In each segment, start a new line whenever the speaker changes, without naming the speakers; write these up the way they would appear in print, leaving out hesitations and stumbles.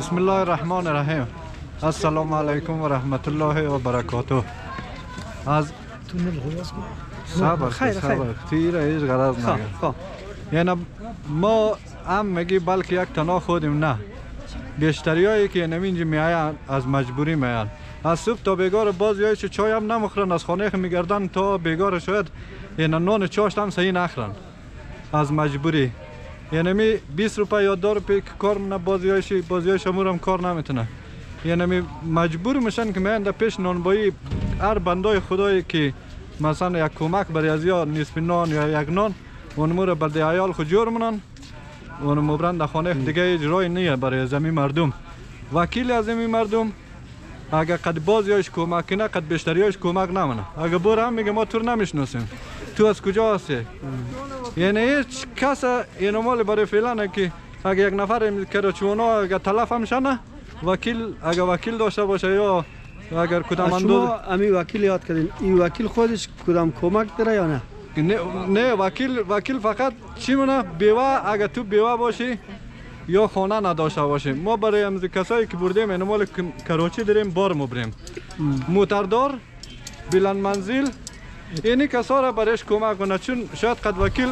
بسم الله الرحمن الرحیم. السلام علیکم و رحمت الله و برکاته. از صبر تیر هیچ غرض نگه. یعنی ما هم میگی بلکه یک تنها خودیم نه، بیشتری هایی که نمینجی میاین از مجبوری میاین. از صبح تا بیگار بعضی هایی چای هم نمخورن، از خانه میگردن تا بیگار شاید یعنی نان چاشت هم صحیح نخورن از مجبوری. یعنی 20 روپیه یا 2 روپیه که کار نه، بعضی هایش هم کار نمیتونه. یعنی مجبور میشن که میان در پیش نانبایی. هر بندای خدایی که مثلا یک کمک برای از یا نصف نان یا یک نان اونمو رو برای عیال خود جور منن، اونمو برند در خانه دیگه اجرای نیه برای زمین مردم. وکیل از زمین مردم اگر قد بعضی هایش کمک کنه قد بیشتری هایش کمک نمونه. اگر بور هم میگه ما تو رو نمیشناسیم، تو از کجا هستی؟ یعنی هیچ کس این مال برای فعلا که اگر یک نفر کراچونا اگر تلف هم شنه وکیل، اگر وکیل داشته باشه یا اگر کدام اندوز.
شما امی وکیل یاد کردین، این وکیل خودش کدام کمک داره یا نه؟
نه وکیل فقط چی مونه بیوه، اگر تو بیوه باشی یا خانه نداشته باشی. ما برای امز کسایی که بردیم این مال کراچی داریم بار مبریم موتردار بلند منزل اینی کسا را برایش کمک کنه، چون شاید قد وکیل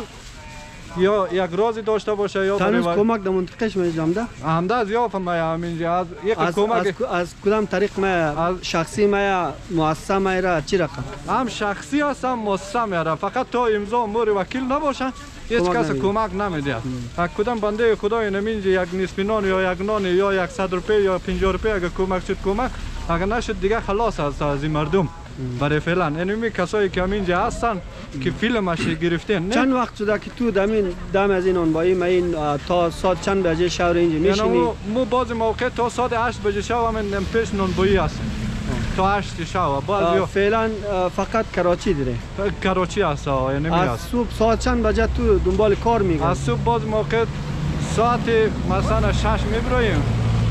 یا یک رازی داشته باشه یا
تنوز کمک در منطقهش میجام ده؟
همده از یا فهمه همینجا از یک کمک
از کدام طریق ما شخصی ما مؤسسه ما را چی رقم؟
هم شخصی هست هم مؤسسه میاره، فقط تا امضا امور وکیل نباشه هیچ کس کمک نمیده. کدام بنده خدای نمینجا یک نصف نان یا یک نان یا 100 روپیه یا 50 روپیه اگر کمک شد کمک، اگر نشد دیگه خلاص است از این مردم. برای فعلا اینمی کسایی که همینجا هستن که فیلمش گرفتین.
چند وقت شده که تو دم از این آنبایی ما این تا ساعت چند بجه شب اینجا میشینی؟
یعنی ما بعضی موقع تا ساعت 8 بجه شب همین پیش نانبایی هستیم تا 8 شب.
فعلا فقط کراچی داره؟
کراچی هست. یعنی
از صبح ساعت چند بجه تو دنبال کار میگن؟
از صبح بعضی موقع ساعت مثلا 6 میبریم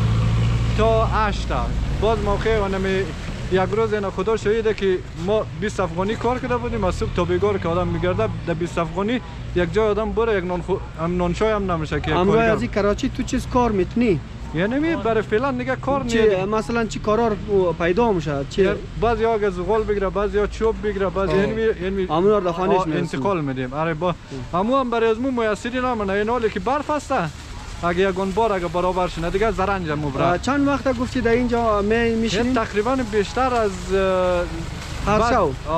تا 8. بعض موقع اونمی یک روز اینا خدا شهیده که ما 20 افغانی کار کرده بودیم از صبح تا بیگار که آدم میگرده در 20 افغانی یک جای آدم بره یک نان چای هم نمیشه که
امروز از این کراچی تو چیز کار میتونی؟
یعنی برای فعلا دیگه کار
نیست. مثلا چی کارا پیدا میشه؟
بعضی ها زغال بگیره، بعضی ها چوب بگیره، بعضی یعنی
امروز در خانهش
انتقال میدیم. آره با هم برای از مو میسری نمونه. این حالی که برف هست اگه یگان بار اگه برابر شنه دیگه زرنج مبره.
چند وقت گفتی در اینجا میشینیم؟
تقریبا بیشتر از
هر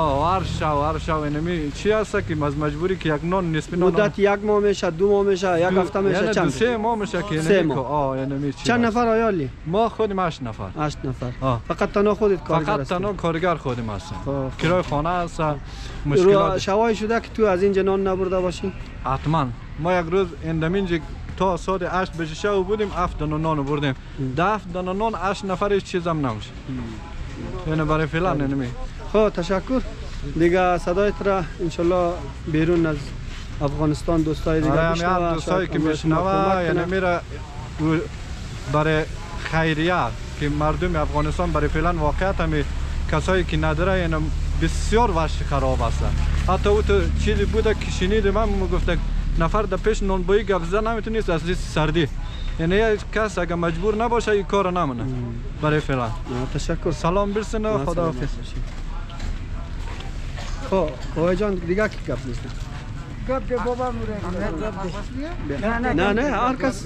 شو اینمی چی هست که از مجبوری که یک نان نصف نان
مدت یک ماه میشه، 2 ماه میشه، یک هفته میشه، چند؟
3 ماه میشه که
اینمی چند نفر آیالی؟
ما خودیم 8 نفر.
8 نفر. فقط تنها خودت کارگر هستی؟
فقط تنها کارگر خودم هستم. کرای خانه هست. مشکلات
شوای شده که تو از اینجا نان نبرده باشی؟
حتما. ما یک روز اندمینج تا ساعت 8 بجه شب بودیم 7 دانه نان بردیم. 7 دانه نان 8 نفر هیچ چیز هم نمیشه. یعنی برای فعلا نمی.
خب تشکر. دیگه صدایت را انشالله بیرون از افغانستان دوستای دیگه
بشنوه. دوستایی که میشنوه یعنی میره برای خیریه که مردم افغانستان برای فعلا واقعیت همی کسایی که نداره یعنی بسیار وضع خراب است. حتی او تو چیزی بوده که شنیدم من گفته نفر در پیش نانبایی گپ زدن نمیتونیست از سردی. یعنی یک کس اگر مجبور نباشه این کار نمونه برای فعلا.
تشکر.
سلام برسونه. خداحافظ.
خب آقای جان دیگه کی گپ نیست؟
گپ بابا موره.
نه هر کس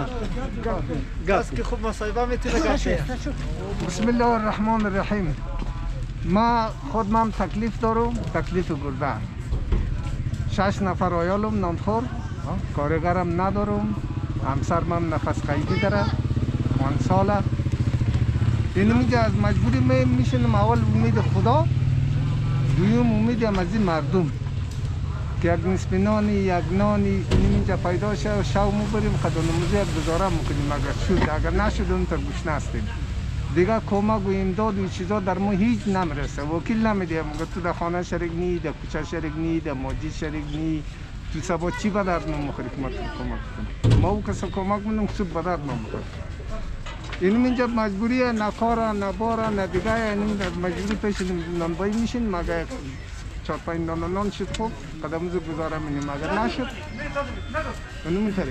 گپ که خوب مصاحبه میتونه گپ. بسم الله الرحمن الرحیم. ما خودم تکلیف دارم، تکلیف گرده. 6 نفر آیالم نانخور، کارگرم ندارم، همسرم نفس قیدی داره، 1 ساله. اینجا از مجبوری میشنم اول امید خدا، دویم امیدم از این مردم که یک نصف نانی یک نانی اینجا پیدا شه شو بریم خدمت یک گزاره میکنیم. اگر شد اگر نشد اون تر گوش نستیم دیگه. کمک و امداد و چیزا در ما هیچ نمیرسه. وکیل نمیدیم تو در خانه شریک نی، در کوچه شریک نی، در مسجد شریک نی. تو سبا چی به درد نمیخوری که ما کمک کنیم؟ ما او کسا کمک میدیم خود به درد نمیخوری. اینم اینجا مجبوریه، نه کاره نه باره نه دیگه. اینم مجبوری پیش نانبایی میشین. مگه 4-5 نان شد خوب قدموز گذاره میدیم. اگر نشد اینم اینطوری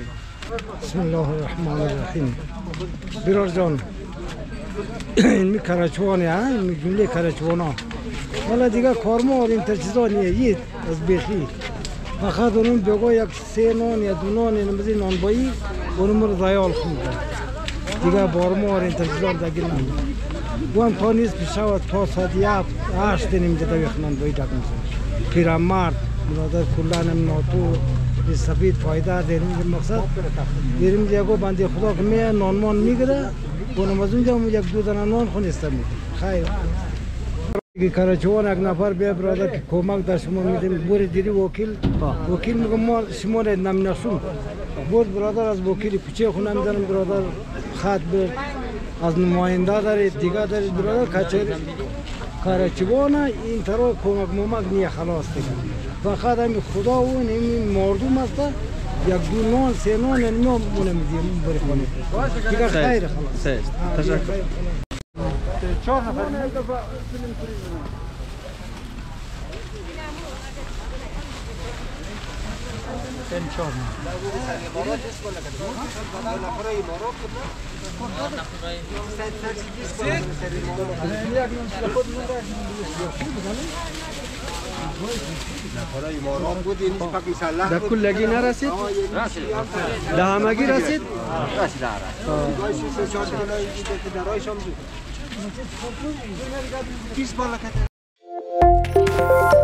بسم الله الرحمن الرحیم. برار جان این می کراچوانی ها، این جمله کراچوانا ولی دیگه کارما این تجهیزات نیست از بیخی فقط اونم بگو یک 3 نان یا 2 نان نمیزی نان بایی اونم رو ضایع خونده دیگه بارما این تجهیزات داگیر نمی وان تا نیست بشود تا ساعت 8 نمیده دویخ نان بایی داگم پیرامرد منادر کلانم ناتو سفید فایده داریم مقصد دیریم دیگه بنده خدا که می نانمان میگیره اونم از اونجا یک 2 دانه نان خونسته میده خیر کراچوان یک نفر بیا برادر که کمک در شما میدیم بوری دیری وکیل میگم ما شما را نمینشون بود برادر از وکیل کوچه خونه میدارم برادر خط برد از نماینده دارید دیگه دارید برادر کچری کراچوان این طرح کمک نیه خلاص دیگه فقط همین خدا و این مردم است یک 2 نان 3 نان نمیام میدیم بری خانه دیگه خیر خلاص
تشکر
4 نفر
در کلگی نرسید؟ در همگی رسید؟
رسید